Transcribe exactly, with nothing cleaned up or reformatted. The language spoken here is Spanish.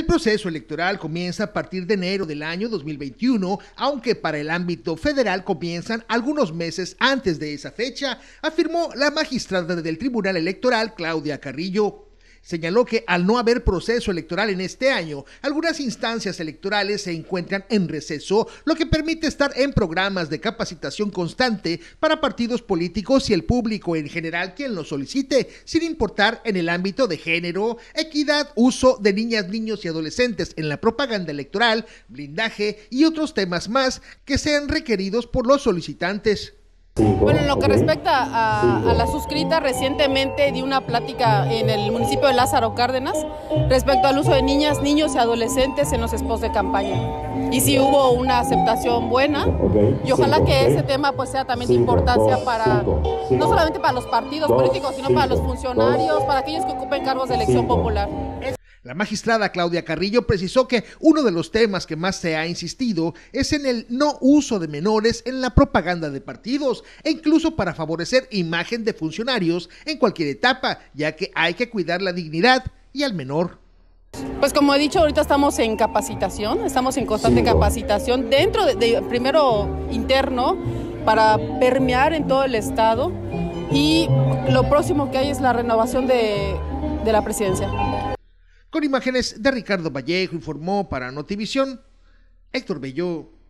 El proceso electoral comienza a partir de enero del año dos mil veintiuno, aunque para el ámbito federal comienzan algunos meses antes de esa fecha, afirmó la magistrada del Tribunal Electoral, Claudia Carrillo. Señaló que al no haber proceso electoral en este año, algunas instancias electorales se encuentran en receso, lo que permite estar en programas de capacitación constante para partidos políticos y el público en general quien lo solicite, sin importar en el ámbito de género, equidad, uso de niñas, niños y adolescentes en la propaganda electoral, blindaje y otros temas más que sean requeridos por los solicitantes. Bueno, en lo que respecta a, a la suscrita, recientemente di una plática en el municipio de Lázaro Cárdenas respecto al uso de niñas, niños y adolescentes en los spots de campaña. Y sí hubo una aceptación buena y ojalá que ese tema pues sea también de importancia para, no solamente para los partidos políticos, sino para los funcionarios, para aquellos que ocupen cargos de elección popular. La magistrada Claudia Carrillo precisó que uno de los temas que más se ha insistido es en el no uso de menores en la propaganda de partidos e incluso para favorecer imagen de funcionarios en cualquier etapa, ya que hay que cuidar la dignidad y al menor. Pues como he dicho, ahorita estamos en capacitación, estamos en constante capacitación dentro de, de primero interno para permear en todo el estado y lo próximo que hay es la renovación de, de la presidencia. Con imágenes de Ricardo Vallejo, informó para Notivisión Héctor Bello.